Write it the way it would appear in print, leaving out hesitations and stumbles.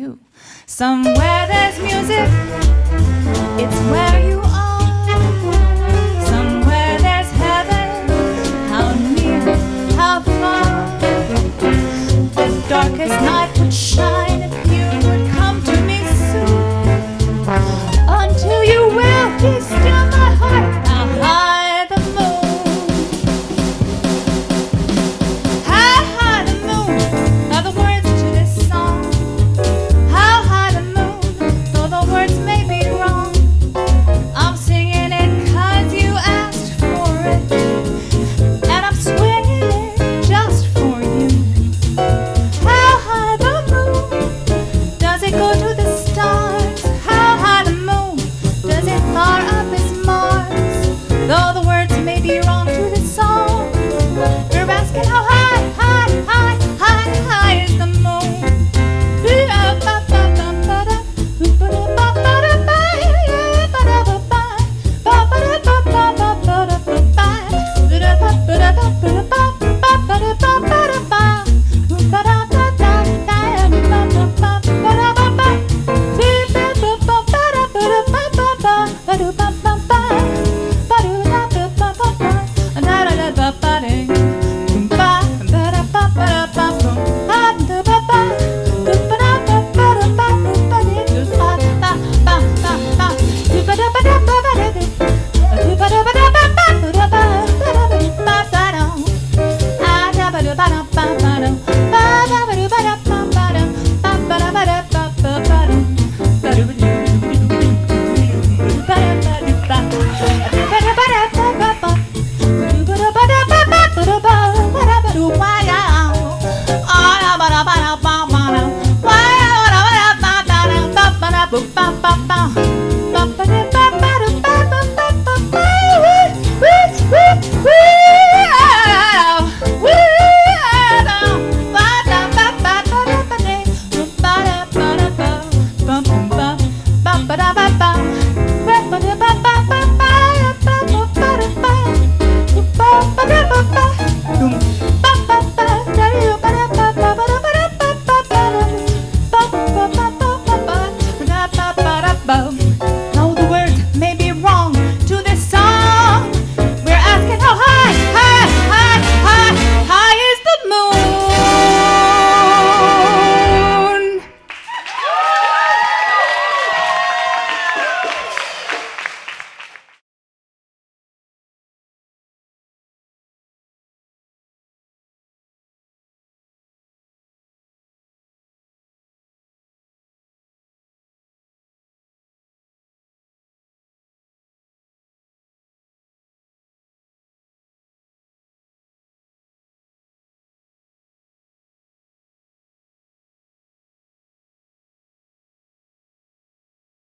you. Somewhere there's music, it's where you are. Somewhere there's heaven, how near, how far. The darkest night would shine if you would come to me soon. Until you will be still my heart, how high the moon. How high the moon are the words to this song. How high the moon, though the words may be wrong. I'm singing it 'cause you asked for it, and I'm swinging it just for you. How high the moon, does it go to the stars? How high the moon, does it far up as Mars? Though the words may be wrong to the song, you're asking how high, high, high, high, high is the moon. Ba ba ba ba ba ba ba ba.